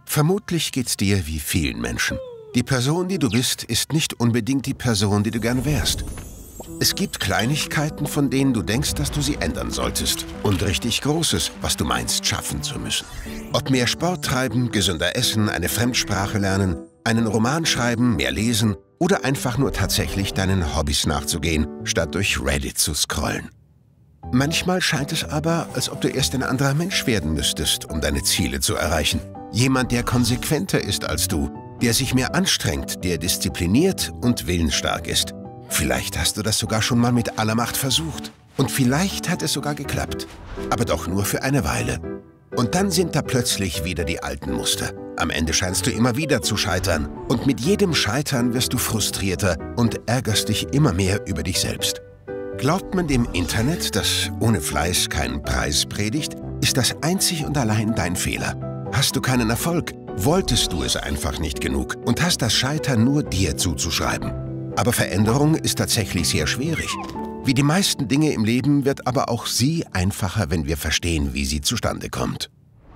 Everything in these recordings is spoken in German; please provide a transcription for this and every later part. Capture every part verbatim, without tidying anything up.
Vermutlich geht's dir wie vielen Menschen. Die Person, die du bist, ist nicht unbedingt die Person, die du gern wärst. Es gibt Kleinigkeiten, von denen du denkst, dass du sie ändern solltest. Und richtig Großes, was du meinst, schaffen zu müssen. Ob mehr Sport treiben, gesünder essen, eine Fremdsprache lernen, einen Roman schreiben, mehr lesen oder einfach nur tatsächlich deinen Hobbys nachzugehen, statt durch Reddit zu scrollen. Manchmal scheint es aber, als ob du erst ein anderer Mensch werden müsstest, um deine Ziele zu erreichen. Jemand, der konsequenter ist als du, der sich mehr anstrengt, der diszipliniert und willensstark ist. Vielleicht hast du das sogar schon mal mit aller Macht versucht. Und vielleicht hat es sogar geklappt. Aber doch nur für eine Weile. Und dann sind da plötzlich wieder die alten Muster. Am Ende scheinst du immer wieder zu scheitern. Und mit jedem Scheitern wirst du frustrierter und ärgerst dich immer mehr über dich selbst. Glaubt man dem Internet, das ohne Fleiß keinen Preis predigt, ist das einzig und allein dein Fehler. Hast du keinen Erfolg, wolltest du es einfach nicht genug und hast das Scheitern nur dir zuzuschreiben. Aber Veränderung ist tatsächlich sehr schwierig. Wie die meisten Dinge im Leben wird aber auch sie einfacher, wenn wir verstehen, wie sie zustande kommt.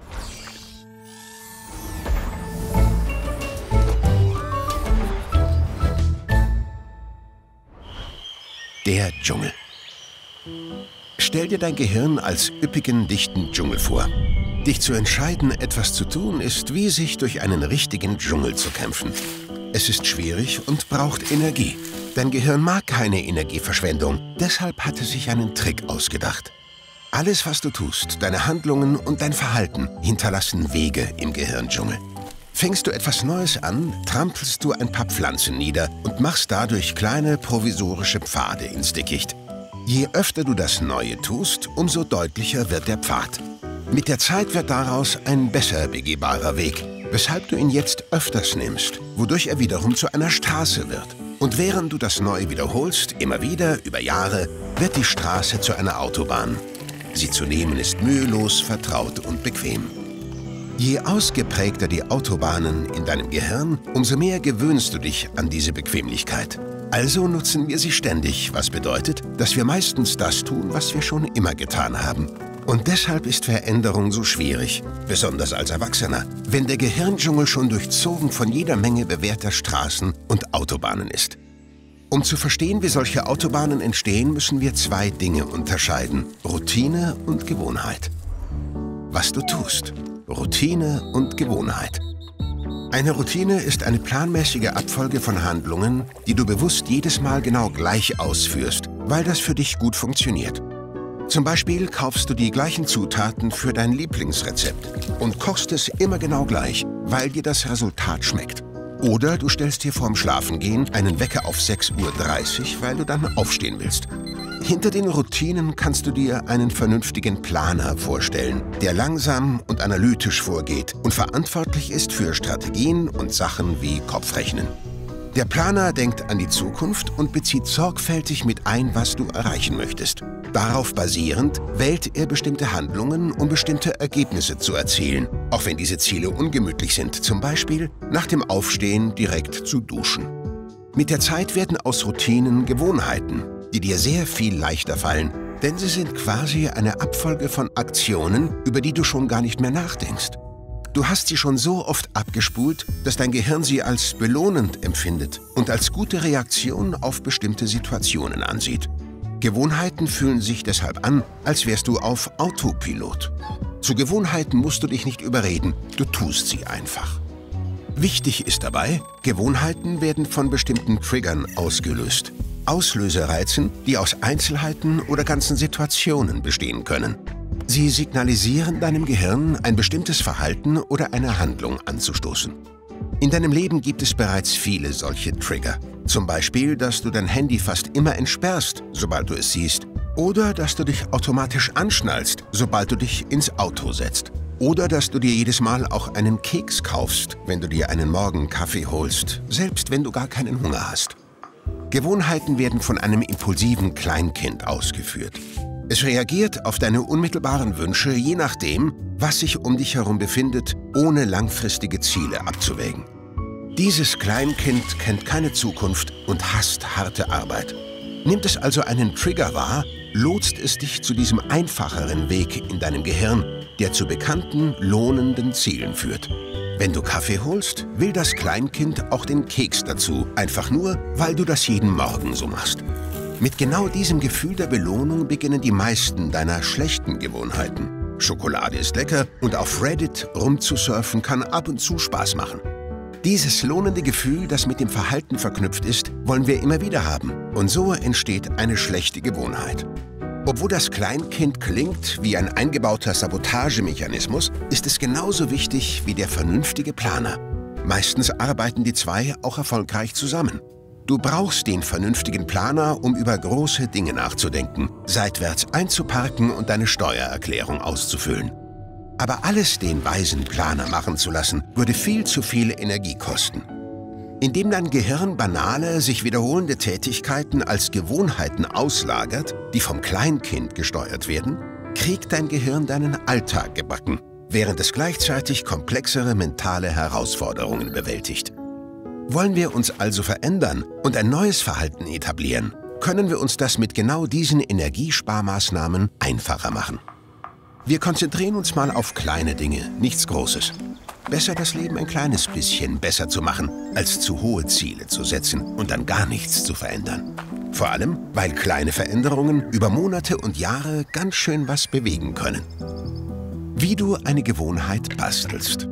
Der Dschungel. Stell dir dein Gehirn als üppigen, dichten Dschungel vor. Dich zu entscheiden, etwas zu tun, ist wie sich durch einen richtigen Dschungel zu kämpfen. Es ist schwierig und braucht Energie. Dein Gehirn mag keine Energieverschwendung, deshalb hat es sich einen Trick ausgedacht. Alles, was du tust, deine Handlungen und dein Verhalten, hinterlassen Wege im Gehirndschungel. Fängst du etwas Neues an, trampelst du ein paar Pflanzen nieder und machst dadurch kleine provisorische Pfade ins Dickicht. Je öfter du das Neue tust, umso deutlicher wird der Pfad. Mit der Zeit wird daraus ein besser begehbarer Weg, weshalb du ihn jetzt öfters nimmst, wodurch er wiederum zu einer Straße wird. Und während du das Neue wiederholst, immer wieder, über Jahre, wird die Straße zu einer Autobahn. Sie zu nehmen ist mühelos, vertraut und bequem. Je ausgeprägter die Autobahnen in deinem Gehirn, umso mehr gewöhnst du dich an diese Bequemlichkeit. Also nutzen wir sie ständig, was bedeutet, dass wir meistens das tun, was wir schon immer getan haben. Und deshalb ist Veränderung so schwierig, besonders als Erwachsener, wenn der Gehirndschungel schon durchzogen von jeder Menge bewährter Straßen und Autobahnen ist. Um zu verstehen, wie solche Autobahnen entstehen, müssen wir zwei Dinge unterscheiden: Routine und Gewohnheit. Was du tust. Routine und Gewohnheit. Eine Routine ist eine planmäßige Abfolge von Handlungen, die du bewusst jedes Mal genau gleich ausführst, weil das für dich gut funktioniert. Zum Beispiel kaufst du die gleichen Zutaten für dein Lieblingsrezept und kochst es immer genau gleich, weil dir das Resultat schmeckt. Oder du stellst dir vorm Schlafengehen einen Wecker auf sechs Uhr dreißig, weil du dann aufstehen willst. Hinter den Routinen kannst du dir einen vernünftigen Planer vorstellen, der langsam und analytisch vorgeht und verantwortlich ist für Strategien und Sachen wie Kopfrechnen. Der Planer denkt an die Zukunft und bezieht sorgfältig mit ein, was du erreichen möchtest. Darauf basierend wählt er bestimmte Handlungen, um bestimmte Ergebnisse zu erzielen, auch wenn diese Ziele ungemütlich sind, zum Beispiel nach dem Aufstehen direkt zu duschen. Mit der Zeit werden aus Routinen Gewohnheiten, die dir sehr viel leichter fallen, denn sie sind quasi eine Abfolge von Aktionen, über die du schon gar nicht mehr nachdenkst. Du hast sie schon so oft abgespult, dass dein Gehirn sie als belohnend empfindet und als gute Reaktion auf bestimmte Situationen ansieht. Gewohnheiten fühlen sich deshalb an, als wärst du auf Autopilot. Zu Gewohnheiten musst du dich nicht überreden, du tust sie einfach. Wichtig ist dabei, Gewohnheiten werden von bestimmten Triggern ausgelöst. Auslösereizen, die aus Einzelheiten oder ganzen Situationen bestehen können. Sie signalisieren deinem Gehirn, ein bestimmtes Verhalten oder eine Handlung anzustoßen. In deinem Leben gibt es bereits viele solche Trigger. Zum Beispiel, dass du dein Handy fast immer entsperrst, sobald du es siehst. Oder dass du dich automatisch anschnallst, sobald du dich ins Auto setzt. Oder dass du dir jedes Mal auch einen Keks kaufst, wenn du dir einen Morgenkaffee holst, selbst wenn du gar keinen Hunger hast. Gewohnheiten werden von einem impulsiven Kleinkind ausgeführt. Es reagiert auf deine unmittelbaren Wünsche, je nachdem, was sich um dich herum befindet, ohne langfristige Ziele abzuwägen. Dieses Kleinkind kennt keine Zukunft und hasst harte Arbeit. Nimmt es also einen Trigger wahr, lotst es dich zu diesem einfacheren Weg in deinem Gehirn, der zu bekannten, lohnenden Zielen führt. Wenn du Kaffee holst, will das Kleinkind auch den Keks dazu, einfach nur, weil du das jeden Morgen so machst. Mit genau diesem Gefühl der Belohnung beginnen die meisten deiner schlechten Gewohnheiten. Schokolade ist lecker und auf Reddit rumzusurfen kann ab und zu Spaß machen. Dieses lohnende Gefühl, das mit dem Verhalten verknüpft ist, wollen wir immer wieder haben. Und so entsteht eine schlechte Gewohnheit. Obwohl das Kleinkind klingt wie ein eingebauter Sabotagemechanismus, ist es genauso wichtig wie der vernünftige Planer. Meistens arbeiten die zwei auch erfolgreich zusammen. Du brauchst den vernünftigen Planer, um über große Dinge nachzudenken, seitwärts einzuparken und deine Steuererklärung auszufüllen. Aber alles den weisen Planer machen zu lassen, würde viel zu viel Energie kosten. Indem dein Gehirn banale, sich wiederholende Tätigkeiten als Gewohnheiten auslagert, die vom Kleinkind gesteuert werden, kriegt dein Gehirn deinen Alltag gebacken, während es gleichzeitig komplexere mentale Herausforderungen bewältigt. Wollen wir uns also verändern und ein neues Verhalten etablieren, können wir uns das mit genau diesen Energiesparmaßnahmen einfacher machen. Wir konzentrieren uns mal auf kleine Dinge, nichts Großes. Besser das Leben ein kleines bisschen besser zu machen, als zu hohe Ziele zu setzen und dann gar nichts zu verändern. Vor allem, weil kleine Veränderungen über Monate und Jahre ganz schön was bewegen können. Wie du eine Gewohnheit bastelst.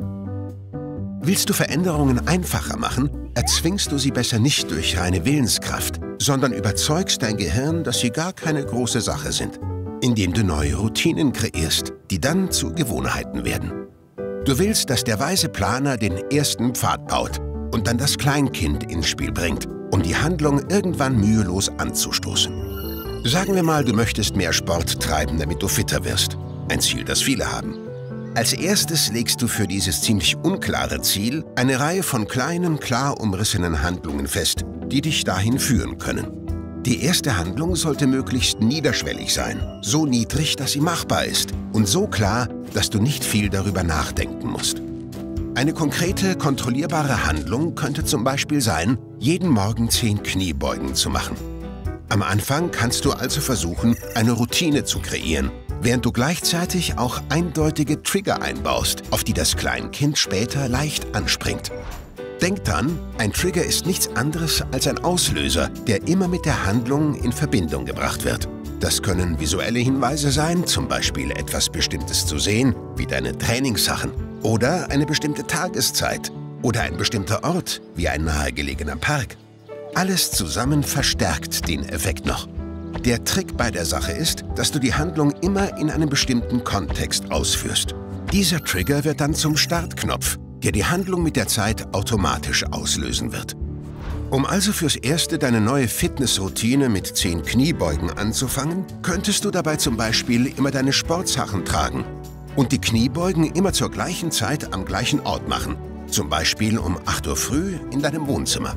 Willst du Veränderungen einfacher machen, erzwingst du sie besser nicht durch reine Willenskraft, sondern überzeugst dein Gehirn, dass sie gar keine große Sache sind, indem du neue Routinen kreierst, die dann zu Gewohnheiten werden. Du willst, dass der weise Planer den ersten Pfad baut und dann das Kleinkind ins Spiel bringt, um die Handlung irgendwann mühelos anzustoßen. Sagen wir mal, du möchtest mehr Sport treiben, damit du fitter wirst. Ein Ziel, das viele haben. Als erstes legst du für dieses ziemlich unklare Ziel eine Reihe von kleinen, klar umrissenen Handlungen fest, die dich dahin führen können. Die erste Handlung sollte möglichst niederschwellig sein, so niedrig, dass sie machbar ist und so klar, dass du nicht viel darüber nachdenken musst. Eine konkrete, kontrollierbare Handlung könnte zum Beispiel sein, jeden Morgen zehn Kniebeugen zu machen. Am Anfang kannst du also versuchen, eine Routine zu kreieren, während du gleichzeitig auch eindeutige Trigger einbaust, auf die das Kleinkind später leicht anspringt. Denk dran, ein Trigger ist nichts anderes als ein Auslöser, der immer mit der Handlung in Verbindung gebracht wird. Das können visuelle Hinweise sein, zum Beispiel etwas Bestimmtes zu sehen, wie deine Trainingssachen, oder eine bestimmte Tageszeit oder ein bestimmter Ort, wie ein nahegelegener Park. Alles zusammen verstärkt den Effekt noch. Der Trick bei der Sache ist, dass du die Handlung immer in einem bestimmten Kontext ausführst. Dieser Trigger wird dann zum Startknopf, der die Handlung mit der Zeit automatisch auslösen wird. Um also fürs Erste deine neue Fitnessroutine mit zehn Kniebeugen anzufangen, könntest du dabei zum Beispiel immer deine Sportsachen tragen und die Kniebeugen immer zur gleichen Zeit am gleichen Ort machen, zum Beispiel um acht Uhr früh in deinem Wohnzimmer.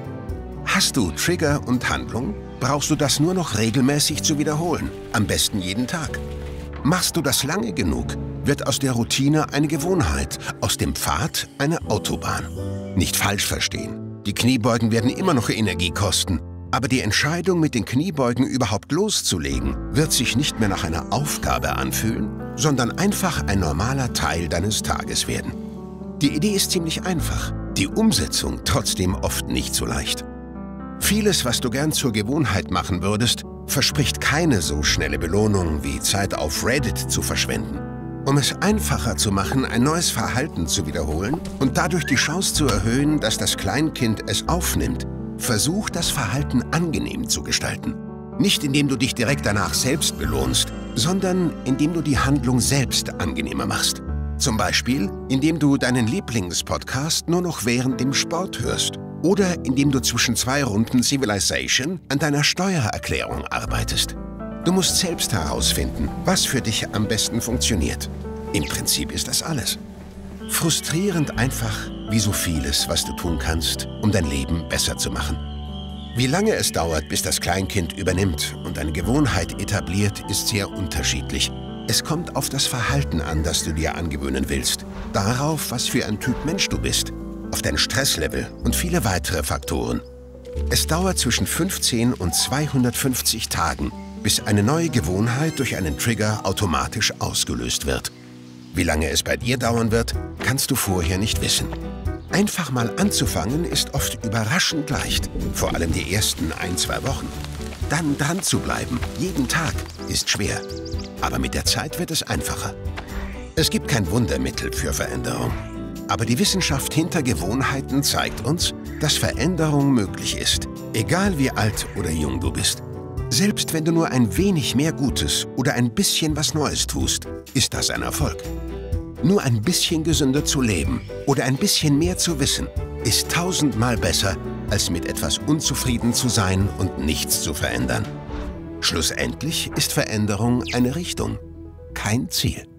Hast du Trigger und Handlung, brauchst du das nur noch regelmäßig zu wiederholen, am besten jeden Tag. Machst du das lange genug, wird aus der Routine eine Gewohnheit, aus dem Pfad eine Autobahn. Nicht falsch verstehen. Die Kniebeugen werden immer noch Energie kosten, aber die Entscheidung, mit den Kniebeugen überhaupt loszulegen, wird sich nicht mehr nach einer Aufgabe anfühlen, sondern einfach ein normaler Teil deines Tages werden. Die Idee ist ziemlich einfach, die Umsetzung trotzdem oft nicht so leicht. Vieles, was du gern zur Gewohnheit machen würdest, verspricht keine so schnelle Belohnung wie Zeit auf Reddit zu verschwenden. Um es einfacher zu machen, ein neues Verhalten zu wiederholen und dadurch die Chance zu erhöhen, dass das Kleinkind es aufnimmt, versuch, das Verhalten angenehm zu gestalten. Nicht indem du dich direkt danach selbst belohnst, sondern indem du die Handlung selbst angenehmer machst. Zum Beispiel, indem du deinen Lieblingspodcast nur noch während dem Sport hörst. Oder indem du zwischen zwei Runden Civilization an deiner Steuererklärung arbeitest. Du musst selbst herausfinden, was für dich am besten funktioniert. Im Prinzip ist das alles. Frustrierend einfach, wie so vieles, was du tun kannst, um dein Leben besser zu machen. Wie lange es dauert, bis das Kleinkind übernimmt und eine Gewohnheit etabliert, ist sehr unterschiedlich. Es kommt auf das Verhalten an, das du dir angewöhnen willst. Darauf, was für ein Typ Mensch du bist. Auf dein Stresslevel und viele weitere Faktoren. Es dauert zwischen fünfzehn und zweihundertfünfzig Tagen, bis eine neue Gewohnheit durch einen Trigger automatisch ausgelöst wird. Wie lange es bei dir dauern wird, kannst du vorher nicht wissen. Einfach mal anzufangen ist oft überraschend leicht, vor allem die ersten ein, zwei Wochen. Dann dran zu bleiben, jeden Tag, ist schwer. Aber mit der Zeit wird es einfacher. Es gibt kein Wundermittel für Veränderung. Aber die Wissenschaft hinter Gewohnheiten zeigt uns, dass Veränderung möglich ist, egal wie alt oder jung du bist. Selbst wenn du nur ein wenig mehr Gutes oder ein bisschen was Neues tust, ist das ein Erfolg. Nur ein bisschen gesünder zu leben oder ein bisschen mehr zu wissen, ist tausendmal besser, als mit etwas unzufrieden zu sein und nichts zu verändern. Schlussendlich ist Veränderung eine Richtung, kein Ziel.